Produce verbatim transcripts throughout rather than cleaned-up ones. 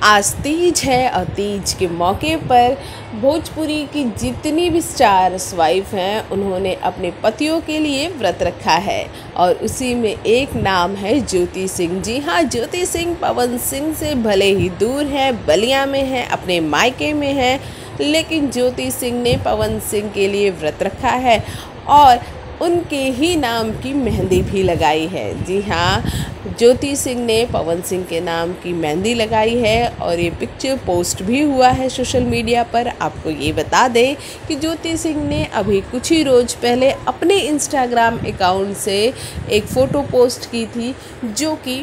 आज तीज है और तीज के मौके पर भोजपुरी की जितनी भी स्टार्स वाइफ हैं उन्होंने अपने पतियों के लिए व्रत रखा है और उसी में एक नाम है ज्योति सिंह। जी हाँ, ज्योति सिंह पवन सिंह से भले ही दूर है, बलिया में है, अपने मायके में है, लेकिन ज्योति सिंह ने पवन सिंह के लिए व्रत रखा है और उनके ही नाम की मेहंदी भी लगाई है। जी हाँ, ज्योति सिंह ने पवन सिंह के नाम की मेहंदी लगाई है और ये पिक्चर पोस्ट भी हुआ है सोशल मीडिया पर। आपको ये बता दें कि ज्योति सिंह ने अभी कुछ ही रोज़ पहले अपने इंस्टाग्राम अकाउंट से एक फ़ोटो पोस्ट की थी, जो कि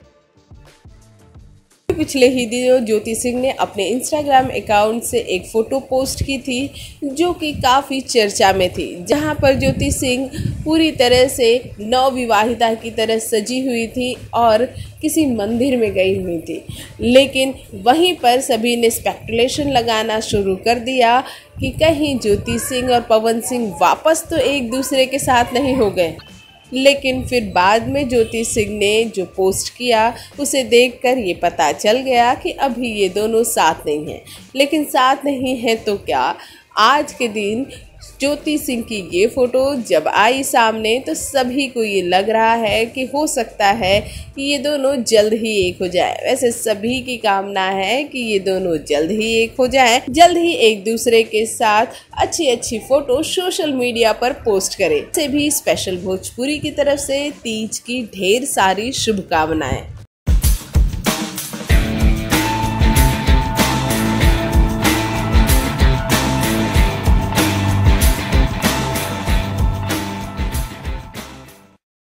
पिछले ही दिनों ज्योति सिंह ने अपने इंस्टाग्राम अकाउंट से एक फ़ोटो पोस्ट की थी जो कि काफ़ी चर्चा में थी, जहां पर ज्योति सिंह पूरी तरह से नवविवाहिता की तरह सजी हुई थी और किसी मंदिर में गई हुई थी। लेकिन वहीं पर सभी ने स्पेकुलेशन लगाना शुरू कर दिया कि कहीं ज्योति सिंह और पवन सिंह वापस तो एक दूसरे के साथ नहीं हो गए। लेकिन फिर बाद में ज्योति सिंह ने जो पोस्ट किया उसे देखकर ये पता चल गया कि अभी ये दोनों साथ नहीं हैं। लेकिन साथ नहीं है तो क्या, आज के दिन ज्योति सिंह की ये फ़ोटो जब आई सामने तो सभी को ये लग रहा है कि हो सकता है कि ये दोनों जल्द ही एक हो जाए। वैसे सभी की कामना है कि ये दोनों जल्द ही एक हो जाए, जल्द ही एक दूसरे के साथ अच्छी अच्छी फ़ोटो सोशल मीडिया पर पोस्ट करें। से भी स्पेशल भोजपुरी की तरफ से तीज की ढेर सारी शुभकामनाएं।